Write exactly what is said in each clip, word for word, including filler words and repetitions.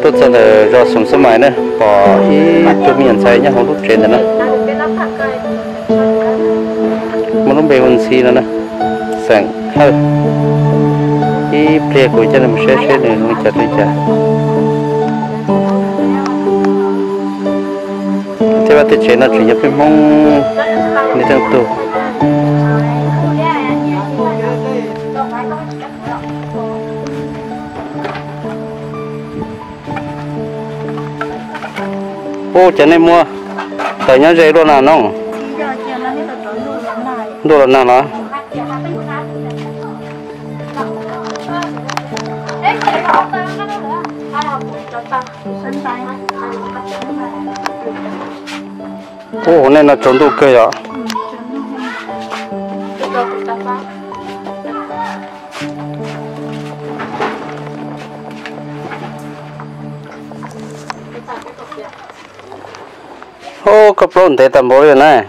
tốt cho là do sống sớm mai nữa bỏ ý cho miền xây nhá không lúc trên nữa muốn lúc bề hôn xì nữa nè sáng hơn ý bề của cho làm xe xe này không chặt đi chả thế mà thì trên nó chỉ nhập cái mông này theo tù ô chả nên mua tại nhá dây luôn nào nông đồ là nào đó ô nên là trốn đồ cây à ô cặp lông thế tầm bối rồi này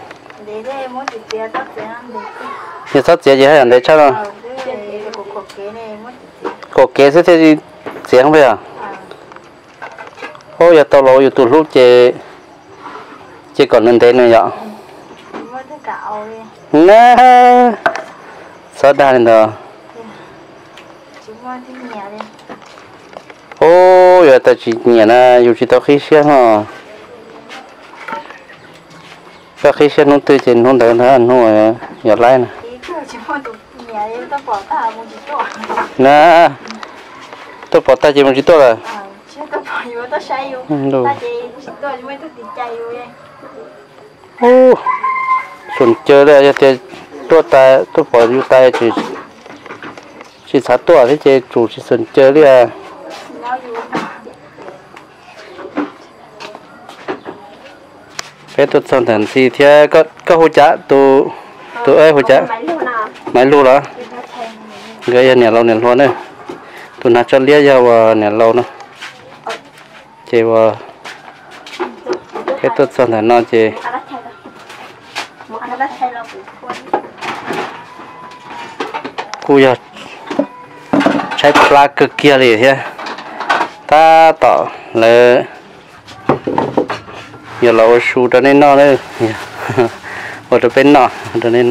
như sắp chế gì hay anh đấy chắc không cổ kế sẽ thế gì tiếng vậy à ô giờ tao lôi từ lúc chế chế còn nên thế này vậy nè sao đàn rồi ô giờ tao chỉ nhẹ na dù chỉ tao khí xe hả các khí xe nó tươi trên nó đỡ hơn nó giờ lại nè nè tôi bỏ tay chỉ một chút thôi à ô chuẩn chơi đây cho tôi tay tôi bỏ vô tay chỉ chỉ sát tôi thế chơi chủ chỉ chuẩn chơi đi à cái tôi xong thành thì thế có có hỗ trợ tôi tôi ấy hỗ trợ mấy lúa đó cái nhà lâu nhà luôn đấy tôi nói cho lia vào nhà lâu nữa chơi vào cái tôi xong thành nó chơi cú giờ trái pla cực kia liền thế ta tỏ là giờ lâu su cho nên nó đấy ở chỗ bên nọ cho nên nó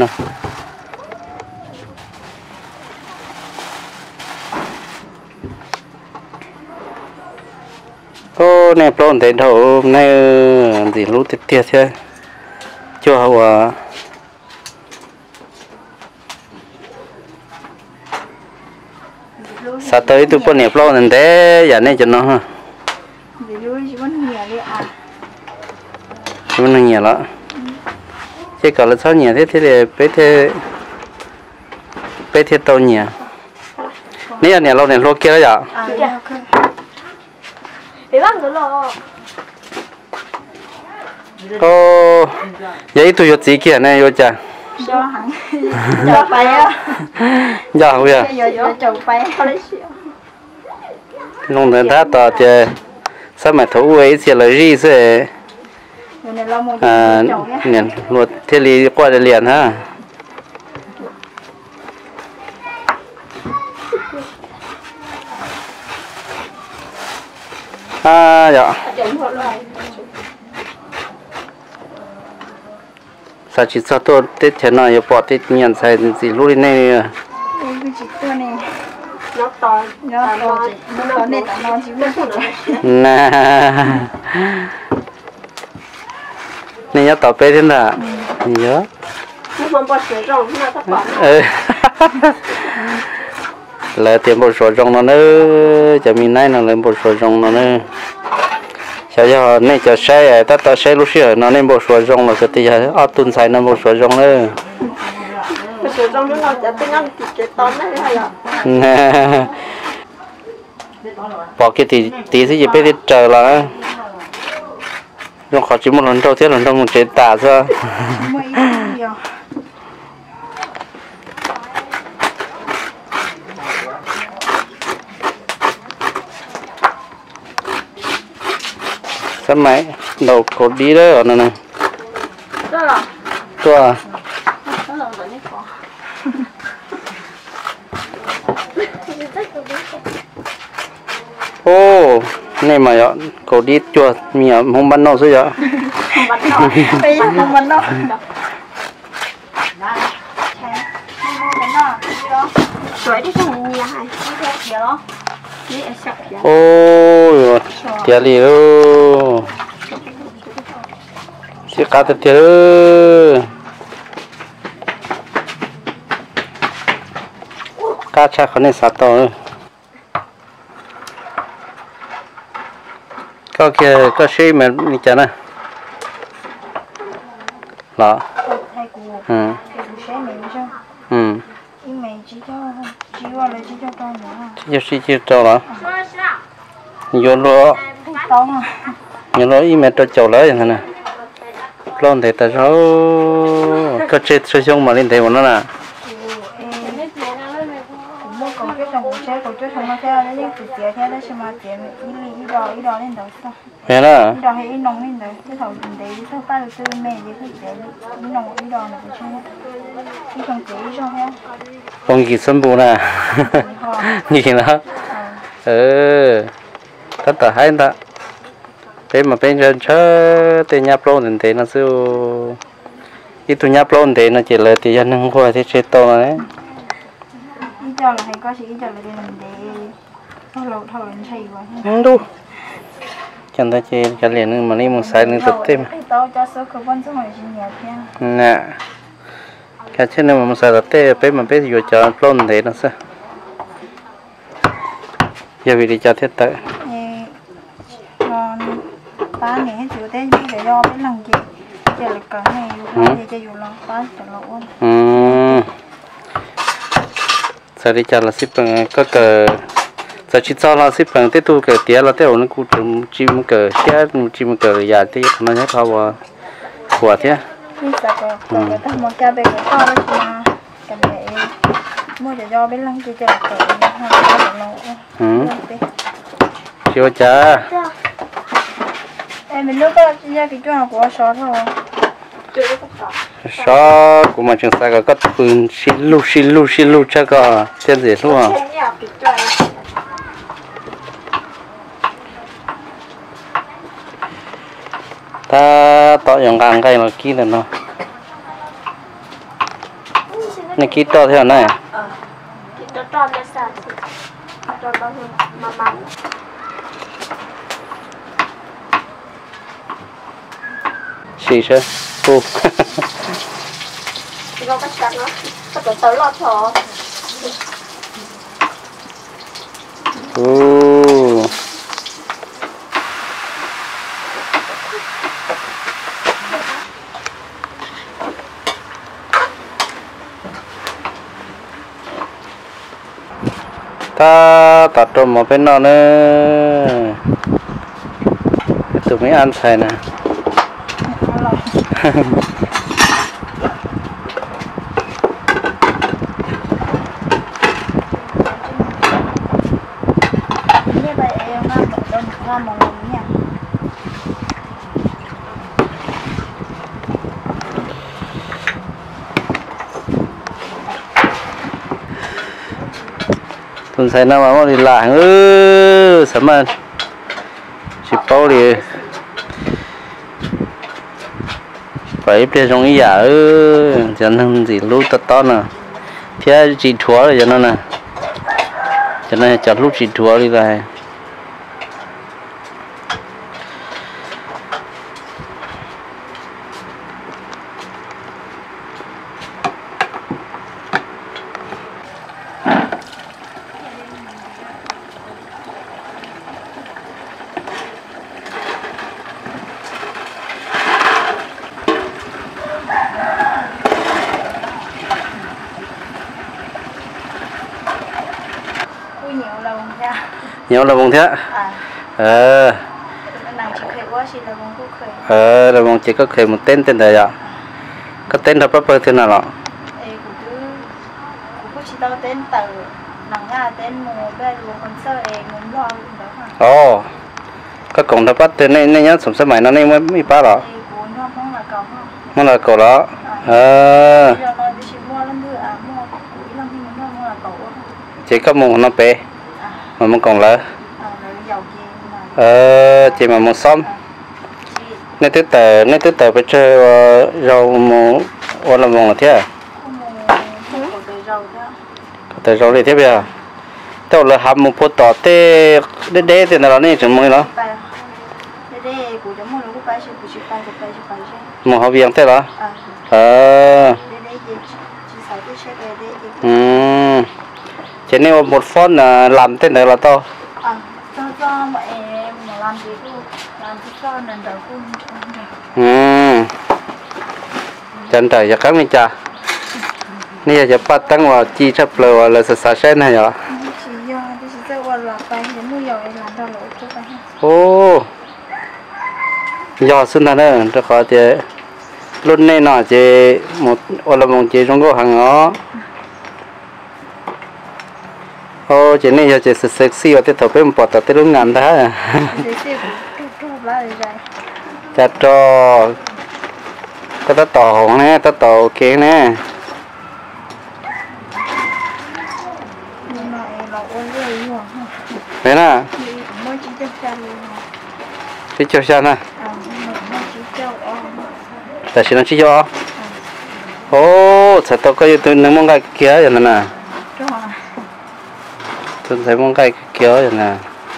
ô nè plon thế đâu nay gì lúc tiếp theo thế cho hậu sao tới tôi có nè plon thế giờ này cho nó ha chúng nó nhiều lắm chứ còn là sao nhiều thế thế thì bé thế bé thế to nhiều nếu là nhiều lâu này lâu kia đó giờ ô vậy tôi có gì kia này vô chả cho hẳn cho phải á giờ không biết cho phải luôn đến đó tao thì sao mà thấu ấy sẽ là gì sẽ à liền luật thế li qua để liền ha à dạ sao chỉ sao tôi tết thế nào giờ bỏ tết nhận sai gì lúc này nó to nó to nó nên nó chỉ biết nè này nhớ tao bé thế nào nhớ là tiền bộ số rong nó nữa cho mình này nó lên bộ số rong nó nữa sao giờ này cho xe ta ta xe lúc xưa nó lên bộ số rong là cái gì hết ở tuần sai nó bộ số rong nữa số rong nóจะเป็นน้ำติดเกตอนได้ไหมล่ะ bỏ cái tí tí gì biết chờ là nó khó chỉ một lần đầu tiên lần đầu một chế tả ra sao máy đầu cột đi đó ở này này tua ô này mà vậy cổ đi chùa mình ở không bắn đâu chứ vậy không bắn đâu bây giờ không bắn đâu Chuối đi trong nhà hay đi ở sập kia ôi kia đi luôn sẽ cá thật chứ cá chắc không nên sát to nữa có kia có xí mà đi chả nè đó ừ ừ chỉ chỉ chỉ cho đó vô lo vô lo ý mẹ cho chầu lấy vậy nè lon thì ta số có chết số xong mà lên thấy bọn nó nè vậy đó con gì sân bù nè gì đó ừ tất cả hai ta bên mà bên trên chơi tên nhà plon thì nó siêu ít tu nhà plon thì nó chỉ là thì dân không qua thì chơi to đấy ít cho là hay có chỉ ít cho là để mình để thâu lẩu thâu lên chay quá không đủ chẳng ta chơi cái liền mà đi một sai nữa tập thêm nè cái trên này mà một sai tập thêm bên mà bên vừa cho plon thì nó sao giờ vì đi cho thiết tới bán này chịu thế chỉ để do cái lần gì giờ là cả này thì cho dù là bán cho nó ôn ừ sau đi cho là ship có cờ sau chỉ cho là ship tiếp tục cờ tiếc là theo nó cũng chim chim cờ tiếc chim cờ già tiếc nó nhớ thao vào quả tiếc đi sao cơ người ta mua cha về cái to đó mà cái này mua để do bên lần gì cho là cờ ừ chưa cha em mình lúc đó chỉ ra cái chỗ nào của sót thôi sót của mà chúng ta có cắt phun xí lu xí lu xí lu chắc có tên gì luôn à ta tạo những càng cây mà kia là nó này kia to theo này to to lên sao to to mà mà xì chứ cô nó cắt cắt nó cắt tới tới lọt thở ô taตัดตัวหมดเป็นนอนเนอะตัวไม่อันใส่นะtuần sai năm mà đi lại ư sớm anh chụp bao đi phải bây trong ý giả ư chẳng hơn gì lúc tao to nè phía chỉ thua rồi cho nó nè cho nên chặt lúc chỉ thua đi lại nhiều là vùng thế ờ ờ là vùng chỉ có khởi một tên tên thôi ạ có tên là proper thế nào ạ ồ có cổng tháp bắt tên này này nhá sủng sớm mày nó này mới mới bắt đó nó là cậu đó ờ chỉ có một nó bé mà muốn còn lỡ ờ chỉ mà một xóm nên thứ tờ nên thứ tờ phải chơi rau mù hoặc là mùng là thế à có tờ rau này thế bây giờ tao là hầm một phút tỏ tê đế đế thì nó này chẳng mới nó một học viên thế đó ờ ừ chỉ nếu một phút là làm thế này là to ừ chân trời giờ các mình cha nè giờ bắt tăng vào chi chấp lời là sợ sợ này nhở ô giờ xin ta nữa cho họ thì lúc này nó chỉ một hoặc là một chỉ trong cái hàng đó ô chỉ này giờ chỉ sexy và tiếp tục với một bọt tới lúc ngắn đó chặt cho ta ta tỏ hỏng nè ta tỏ ok nè thế nè chỉ cho sao nè tại sao nó chỉ cho ô sao tao có tôi nâng mong cái kia vậy nè tôi thấy mong cái kia vậy nè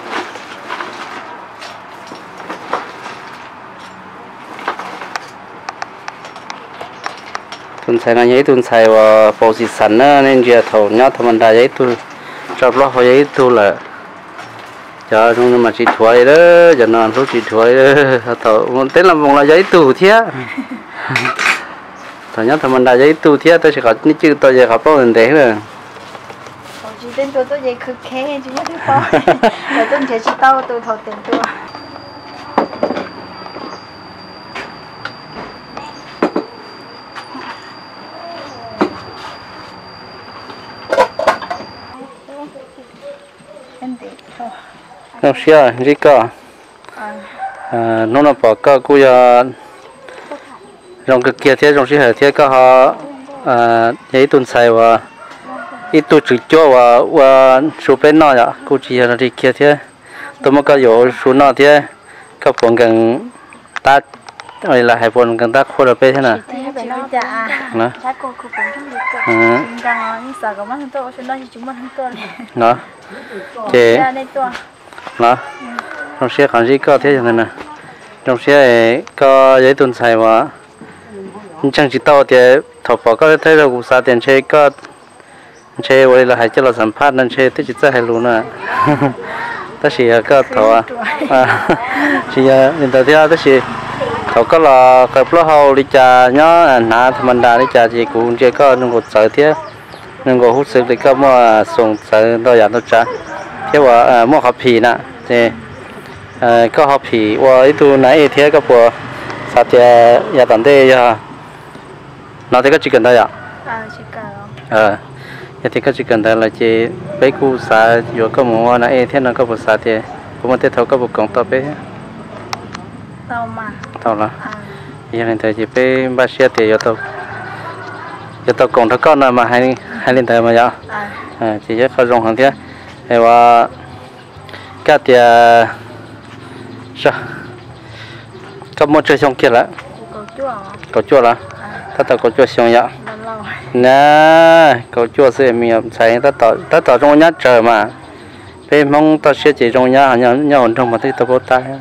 tuần sai nó giấy tuần sai và bộ gì sẵn nên giờ thầu nhớ thằng mình đã giấy tu chọc lo họ giấy tu là cho chúng mà chỉ thuê đó giờ nó số chỉ thuê đó thầu muốn tên là một là giấy tu thế thầu nhớ thằng mình đã giấy tu thế tôi sẽ có những chữ tôi giờ có bao nhiêu đấy rồi chỉ tên tôi tôi giấy cực khe chứ nhớ thứ bao rồi tôi chỉ chỉ tao tôi thầu tiền tôi nó xia gì cả à nó là bỏ cả cô giờ trong cái kia thế trong cái hệ thế cả họ à giấy tuần sai và ít tu chữ cho và và số bên nó vậy cô chỉ là đi kia thế tôi mới có dỗ số nó thế các bọn cần ta rồi là hai bọn cần ta khô là bên thế nào nó nó chế nó trong xe còn gì có thế này nè trong xe có giấy tuần sai mà chẳng chỉ tao thì thọ bỏ có thấy là cũng xa tiền xe có xe vậy là hay cho là sản phát nên xe thì chỉ ra hay luôn à tất chỉ có thọ à chỉ hiện tại thì tất chỉ thọ có là cái plot hole đi trả nhớ nã thì mình đã đi trả chỉ cũng chỉ có nông nghiệp sở thế nông nghiệp hút sức thì có màส่งsở đòi giảm đòi trả thếว่าmua hộp phì nè thì có hộp phì và ít tu nãy thế có bộ sao thì nhà tận đây giờ nó thì có chỉ cần thôi ạ ờ thì có chỉ cần thôi là chỉ mấy cu sa vừa có một nãy thế nó có bộ sa thì cũng một thế thôi có bộ công to bé tao mà tao là giờ hiện tại chỉ bé ba xe thì giờ tao giờ tao còn thằng con nào mà hai hai lên thời mà giờ chỉ rất khó dùng hàng thế thìว่าก็เดียช่ก็มั่วช่วยชงเกี่ยละก็จั่วละถ้าต่อก็จั่วชงยะนะก็จั่วเสียมีใช้ถ้าต่อถ้าต่อตรงนี้เจอมาเป็นมองต่อเสียจีตรงนี้เนี่ยเนี่ยคนตรงมาที่ตะโพตาย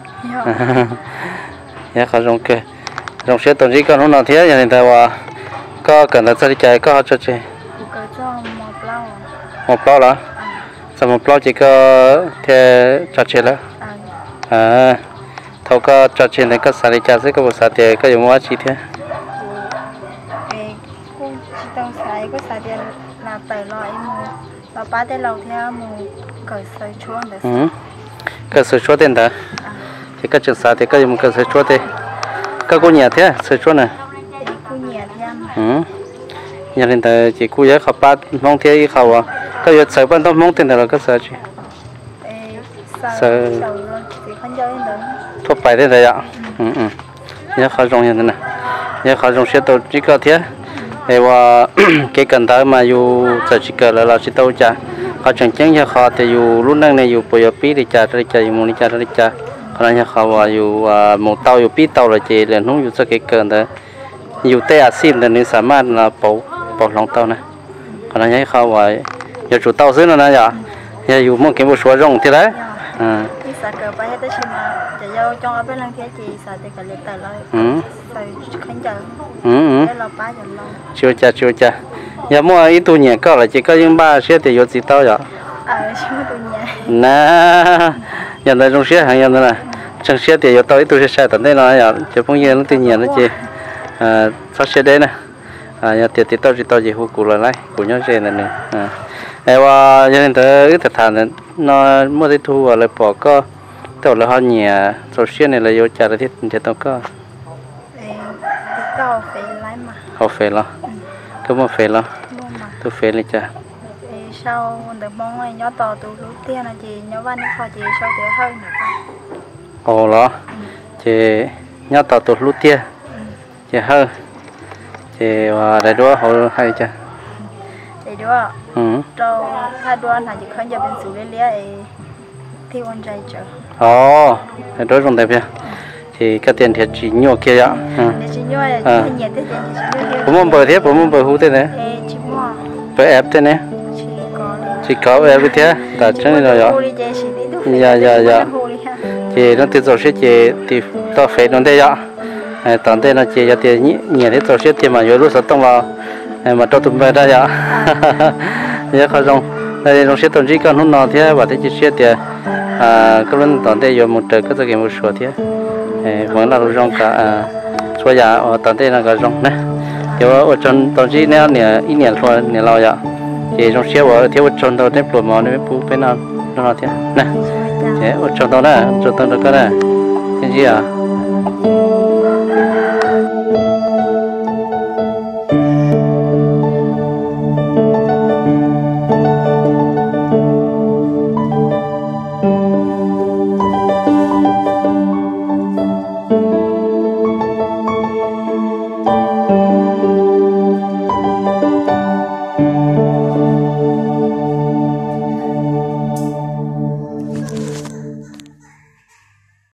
เนี่ยเขาตรงเกยตรงเสียตรงนี้ก็นู้นน่ะเทียอย่างนี้แต่ว่าก็เกิดอะไรใจก็เขาจะเจหมดเปล่าเหรอสมมติเราจะก็เทจัดเชลอ่าเขาก็จัดเชลก็สาริจาซึก็บุษาเตก็อยู่มั่วชีเทเอ้กูชีต้องใช้ก็สาเดียลาไปรอไอ้มูเราป้าได้เราเที่ยวมูเกิดใส่ช่วงเด็ดอืมเกิดใส่ช่วงเด็ดเด้อที่ก็จัดสาเตก็อยู่มันเกิดใส่ช่วงเด็ดก็กูเหนียดเที่ยวใส่ช่วงน่ะกูเหนียดยังอืมอย่างนี้แต่จีกูเยอะขับป้ามองเที่ยวอีเขาอ่ะก็อยู่ใส่บ้านต้องมองเต็มแต่เราก็ใส่จีใส่ทั่วไปได้เลยอ่ะอืมอืมเนี่ยเขาตรงอย่างนั้นนะเนี่ยเขาตรงเสียตัวจีก็เที่ยวแต่ว่าเกี่ยกันได้มาอยู่ใส่จีก็แล้วเราจีโต้จ้า họ chẳng chẳng cho họ thì dù lúc năng này dù bây giờ pi thì cha thì cha dù muốn cha thì cha còn là họ vào dù một tàu dù pi tàu là chỉ là không dù sao cái cơn đó dù tê à sim thì nênสามารถlà bảo bảo lòng tàu này còn là họ vào giờ chủ tàu dưới nó này giờ giờ dù muốn cái một số rong thì đấy à ที่สาเกิดไปให้ได้ชิมมาจะยาวจองเอาไปลังเทียจีสาแต่ก็เล็กแต่เลยใส่ขันจัง ừ ừ ได้เราป้าอย่างเรา chưa cha chưa cha giờ mua ít tu nhẹ có là chỉ có những ba xe thì có gì tao vậy เออชื่อตัวเนี้ย nè giờ này trong xe hàng giờ này trong xe thì có tao ít tu xe xe tận đây là giờ chỉ phong nhiên nó tự nhiên nó chỉ à sao xe đây nè à giờ thì tao chỉ tao chỉ hú cụ lại cụ nhau xe này nè à ai qua giờ này tới ít thật thà nó mua đi thu lại bỏ có tao là họ nhẹ trong xe này là vô trả lại thì thì tao có เออที่เก้าเฟรไลท์มา họ phê lo cứ mua phê lo ร่วมมา tôi phê lên cha เออเช่าเดี๋ยวมองไอ้ย้อต่อตัวรู้เตี้ยนะจีย้อวันนี้พอจีเช่าเดี๋ยวให้หน่อยป่ะ ồ lo chị nhớ tao tụt lút tia chị hơi chị và đại đua họ hay cha เดี๋ยวด้วย ừ เราถ้าดวนหาจีเขาจะเป็นสูเลี้ยๆเอที่วันใจเจอ ồ đại đua trong đây bia thì cái tiền thiệt chỉ nhiều kia ạ ừ เดี๋ยวจีย้อยที่เหยียดที่เจนจีเลี้ยผมมันเปิดเทียบผมมันเปิดหูเต้นเนี่ยเอจีมั่วเปิดแอปเต้นเนี่ยจีก่อน chỉ cóแอปเทียแต่ฉันนี่เราอย่าฮูลีเจชีนี่ดู dạ dạ dạ ฮูลีค่ะ chị nó từ giờ sẽ chị thì tao phải nó đây ạ tao đây là chị giờ thì nhỉ nhỉ thế tao sẽ thì mà giờ lúc sau tông vào mà tao tụi bay đây ạ giờ khó rong đây rong sẽ tao chỉ cần hôm nào thế và thế chị sẽ thì à cái lần tao đây giờ một trời cái cái một số thế vẫn là rong cả số giờ ở tao đây là cái rong nè giờ ở trong tao chỉ nè nè ít nè thôi nè lao vậy chị rong sẽ ở thiếu trong tao đây bùa mò này bùa bên nào nó thế nè thế ở trong tao nè trong tao đó cái nè cái gì à